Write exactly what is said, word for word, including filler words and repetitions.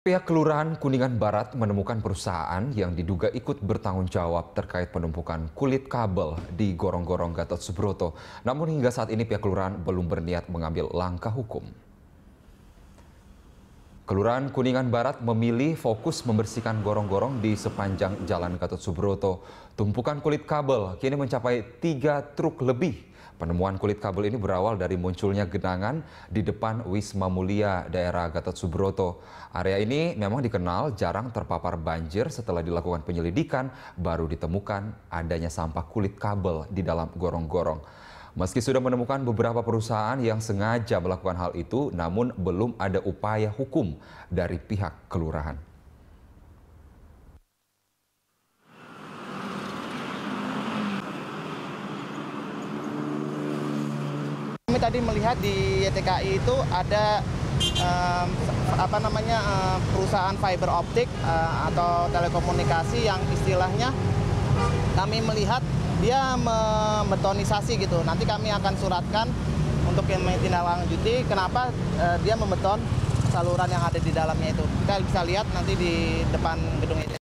Pihak Kelurahan Kuningan Barat menemukan perusahaan yang diduga ikut bertanggung jawab terkait penumpukan kulit kabel di gorong-gorong Gatot Subroto. Namun hingga saat ini pihak Kelurahan belum berniat mengambil langkah hukum. Kelurahan Kuningan Barat memilih fokus membersihkan gorong-gorong di sepanjang Jalan Gatot Subroto. Tumpukan kulit kabel kini mencapai tiga truk lebih. Penemuan kulit kabel ini berawal dari munculnya genangan di depan Wisma Mulia daerah Gatot Subroto. Area ini memang dikenal jarang terpapar banjir. Setelah dilakukan penyelidikan, baru ditemukan adanya sampah kulit kabel di dalam gorong-gorong. Meski sudah menemukan beberapa perusahaan yang sengaja melakukan hal itu, namun belum ada upaya hukum dari pihak kelurahan. Kami tadi melihat di Y T K I itu ada um, apa namanya uh, perusahaan fiber optik uh, atau telekomunikasi yang istilahnya kami melihat dia membetonisasi gitu. Nanti kami akan suratkan untuk yang menindaklanjuti kenapa uh, dia membeton saluran yang ada di dalamnya itu. Kita bisa lihat nanti di depan gedung itu.